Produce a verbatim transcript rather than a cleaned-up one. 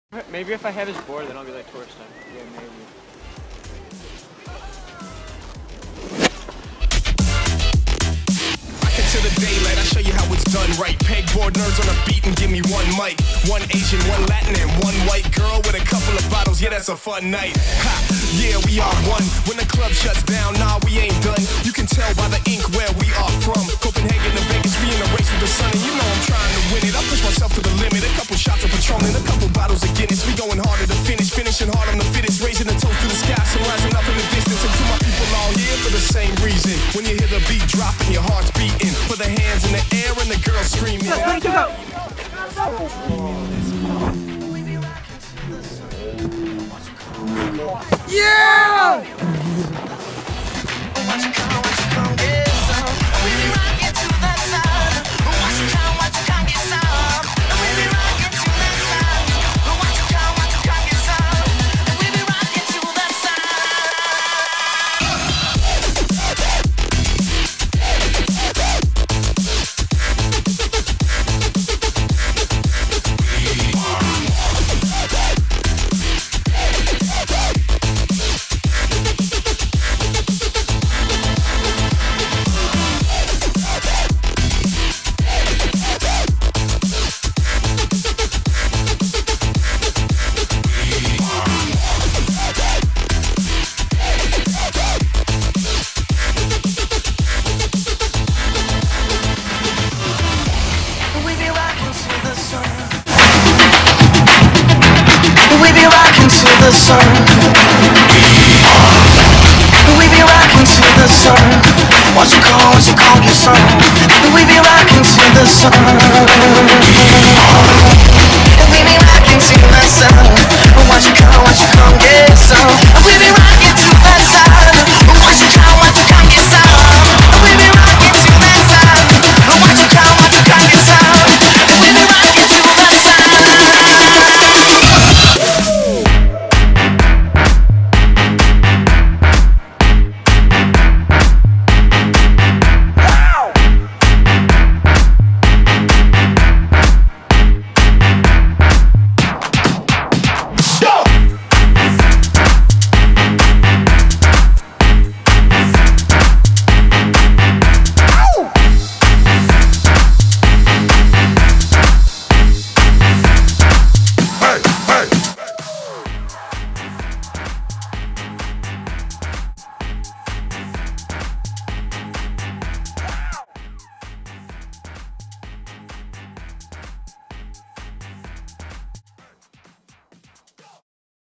Maybe if I have his board, then I'll be like tourist time. Yeah, maybe. To the daylight, I show you how it's done right. Pegboard nerds on a beat and give me one mic. One Asian, one Latin, and one white girl with a couple of bottles. Yeah, that's a fun night. Ha! Yeah, we are one. When the club shuts down, nah, we ain't done. You can tell by the ink where we are from. Copenhagen to Vegas, we in a race with the sun, and you know I'm trying to win it. I push myself to the limit. A couple shots of Patron and a couple bottles of Guinness. We going harder to finish, finishing hard on the fittest, raising the toast to the sky, so rising up in the distance. And to my people all here for the same reason. When you hear the beat dropping, your heart's beating. For the hands in the air and the girls screaming. Let's go. Yeah! The sun. We be rocking to the sun. What you call, what you call your son? We be rocking to the sun. We be rocking to the sun.